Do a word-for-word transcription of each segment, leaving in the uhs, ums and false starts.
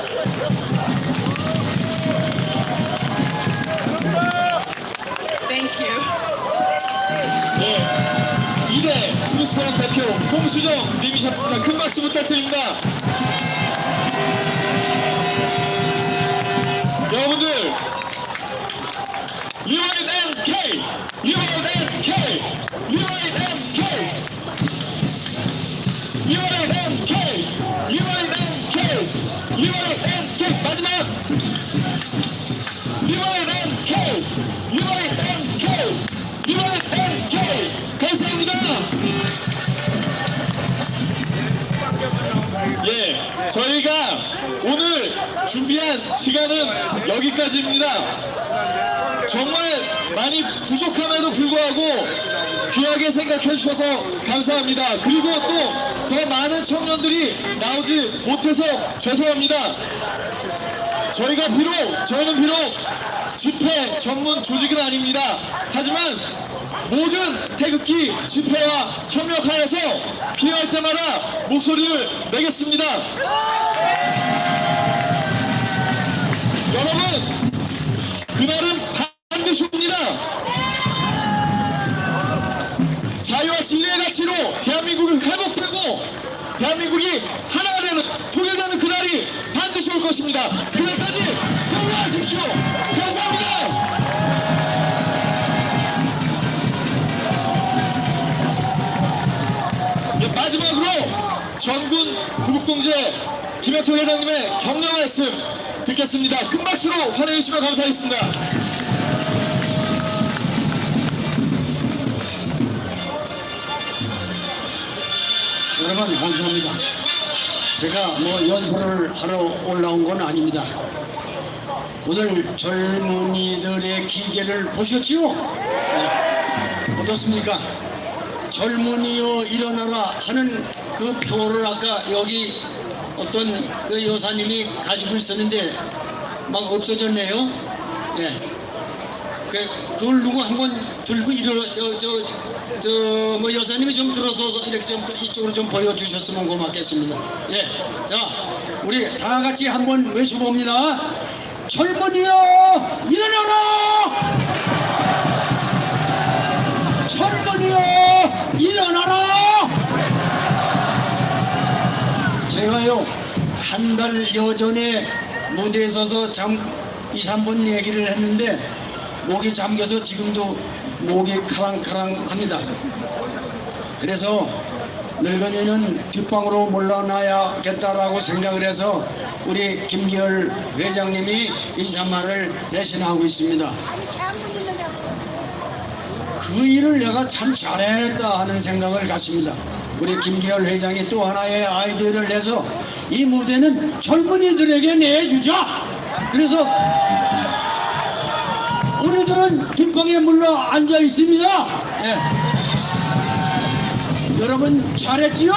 Thank you. 네, 이 대 트루스파랑 대표 홍수정 님이셨습니다. 큰 박수 부탁드립니다. 여러분들, 유아인 엠케이! 유아인 엠케이! 유아인 엠케이! 유아인 엠케이! 유아인 엠케이! 유아인 엠케이! 마지막! 유아인 엠케이! 유아인 엠케이! 유아인 엠케이! 감사합니다! 예, 저희가 오늘 준비한 시간은 여기까지입니다. 정말 많이 부족함에도 불구하고 귀하게 생각해 주셔서 감사합니다. 그리고 또 더 많은 청년들이 나오지 못해서 죄송합니다. 저희가 비록 저희는 비록 집회 전문 조직은 아닙니다. 하지만 모든 태극기 집회와 협력하여서 필요할 때마다 목소리를 내겠습니다. 여러분, 그날은 반드시 옵니다. 자유와 진리의 가치로 대한민국이 회복되고 대한민국이 하나가 되는, 통일되는 그날이 반드시 올 것입니다. 그날까지 건강하십시오. 감사합니다. 네, 마지막으로 전군 구국동제 김혁철 회장님의 격려 말씀 듣겠습니다. 큰 박수로 환영해 주시면 감사하겠습니다. 여러분 감사합니다. 제가 뭐 연설을 하러 올라온 건 아닙니다. 오늘 젊은이들의 기계를 보셨지요? 네. 어떻습니까? 젊은이여 일어나라 하는 그 표를 아까 여기 어떤 그 여사님이 가지고 있었는데 막 없어졌네요. 네. 그, 그걸 누구 한번 들고 일어나, 저, 저, 저, 뭐 여사님이 좀 들어서서 이렇게 좀 이쪽으로 좀 보여주셨으면 고맙겠습니다. 예. 자, 우리 다 같이 한번 외쳐봅니다. 젊은이여 일어나라! 젊은이여 일어나라! 제가요 한 달여 전에 무대에 서서 참 이, 삼 분 얘기를 했는데 목이 잠겨서 지금도 목이 카랑카랑합니다. 그래서 늙은이는 뒷방으로 물러나야겠다라고 생각을 해서 우리 김기열 회장님이 인사말을 대신하고 있습니다. 그 일을 내가 참 잘했다 하는 생각을 갖습니다. 우리 김기열 회장이 또 하나의 아이디어를 내서 이 무대는 젊은이들에게 내주자. 그래서 우리들은 뒷방에 물러 앉아 있습니다. 예. 여러분 잘했지요?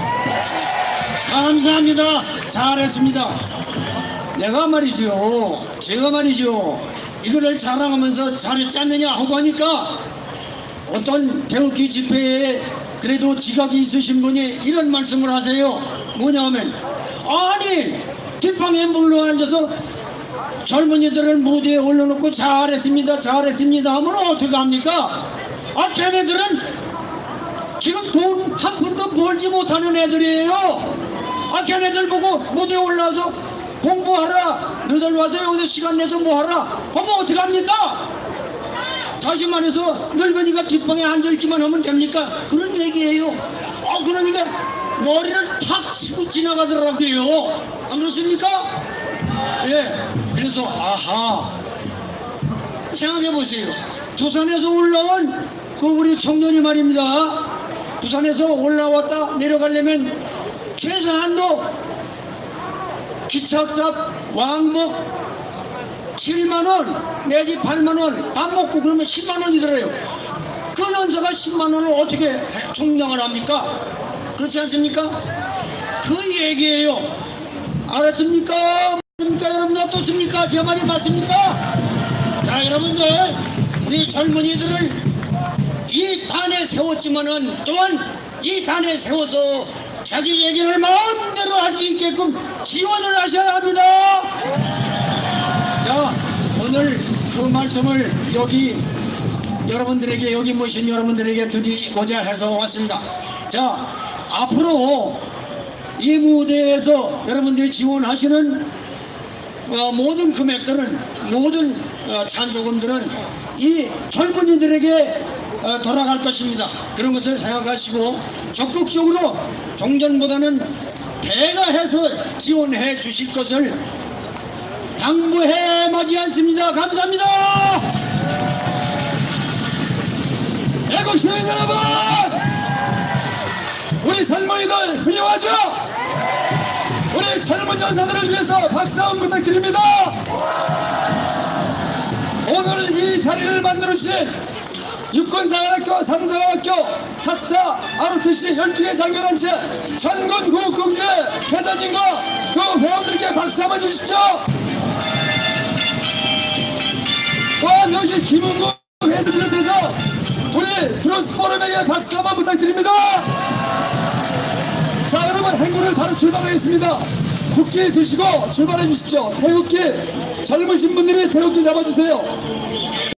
감사합니다. 잘했습니다. 내가 말이죠. 제가 말이죠. 이거를 자랑하면서 잘했지 않느냐 하고 하니까 어떤 태극기 집회에 그래도 지각이 있으신 분이 이런 말씀을 하세요. 뭐냐면 아니 뒷방에 물러 앉아서 젊은이들을 무대에 올려놓고 잘했습니다 잘했습니다 하면 어떻게 합니까? 아 걔네들은 지금 돈 한 푼도 벌지 못하는 애들이에요. 아 걔네들 보고 무대에 올라와서 공부하라, 너들 와서 여기서 시간 내서 뭐하라 하면 어떻게 합니까? 다시 말해서 늙은이가 뒷방에 앉아있기만 하면 됩니까? 그런 얘기예요. 아 그러니까 머리를 탁 치고 지나가더라고요. 안 그렇습니까? 예. 그래서 아하 생각해 보세요. 부산에서 올라온 그 우리 청년이 말입니다. 부산에서 올라왔다 내려가려면 최소한도 기차값 왕복 칠만 원 내지 팔만 원 밥 먹고 그러면 십만 원이 들어요. 그 연사가 십만 원을 어떻게 충당을 합니까? 그렇지 않습니까? 그 얘기예요. 알았습니까? 여러분 어떻습니까? 제 말이 맞습니까? 자 여러분들 우리 젊은이들을 이 단에 세웠지만은 또한 이 단에 세워서 자기 얘기를 마음대로 할 수 있게끔 지원을 하셔야 합니다. 그 말씀을 여기 여러분들에게 여기 모신 여러분들에게 드리고자 해서 왔습니다. 자, 앞으로 이 무대에서 여러분들이 지원하시는 어, 모든 금액들은 모든 어, 찬조금들은 이 젊은이들에게 어, 돌아갈 것입니다. 그런 것을 생각하시고 적극적으로 종전보다는 배가해서 지원해 주실 것을 당부해 마지 않습니다. 감사합니다. 애국 시민 여러분, 우리 젊은이들 훌륭하죠? 우리 젊은 연사들을 위해서 박수 한번 부탁드립니다. 오늘 이 자리를 만들어주신 육군사관학교, 삼사관학교, 학사, 아르티씨 열두 개 장교단체 전군 구국공제 회장님과 그 회원들께 박수 한번 주십시오. 또한 여기 김은구 회장을 비롯해서 우리 트로스 포럼에게 박수 한번 부탁드립니다. 자, 여러분 행군을 바로 출발하겠습니다. 국기 드시고 출발해 주십시오. 태극기 젊으신 분들이 태극기 잡아주세요.